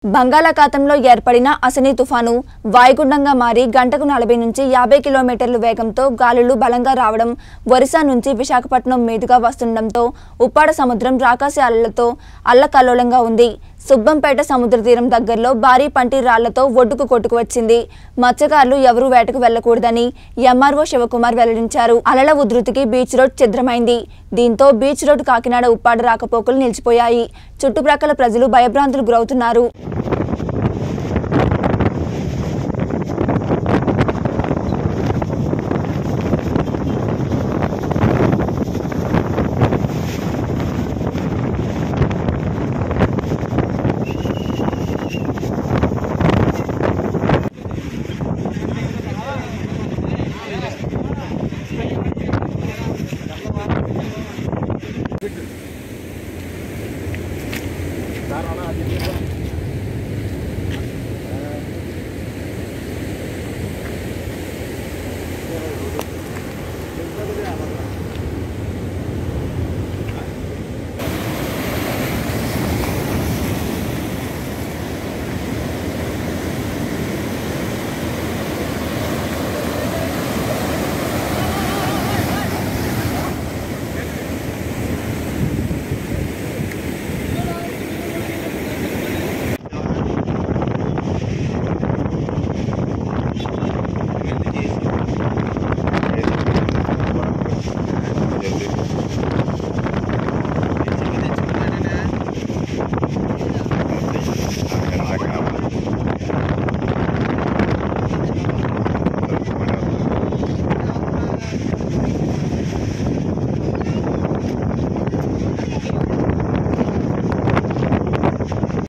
బంగాళాఖాతంలో ఏర్పడిన అసనీ తుఫాను వాయుగుండంగా మారి గంటకు 40 నుంచి 50 కిలోమీటర్ల వేగంతో గాలులు బలంగా రావడం, ఒరిస్సా నుంచి విశాఖపట్నం మీదుగా వస్తుండటంతో ఉప్పాడ సముద్రం రాకాసి అలలతో అల్లకల్లోలంగా ఉంది. సుబ్బంపేట సముద్ర తీరం దగ్గరలో భారీ పంటి రాళ్లతో ఒడ్డుకు కొట్టుకువచ్చింది. మత్స్యకారులు ఎవరూ వేటకు వెళ్లకూడదని ఎంఆర్ఓ శివకుమార్ వెల్లడించారు. అలల ఉధృతికి బీచ్ రోడ్ ఛిద్రమైంది. దీంతో బీచ్ రోడ్ కాకినాడ ఉప్పాడ రాకపోకలు నిలిచిపోయాయి. చుట్టుప్రక్కల ప్రజలు భయభ్రాంతులకు గురవుతున్నారు.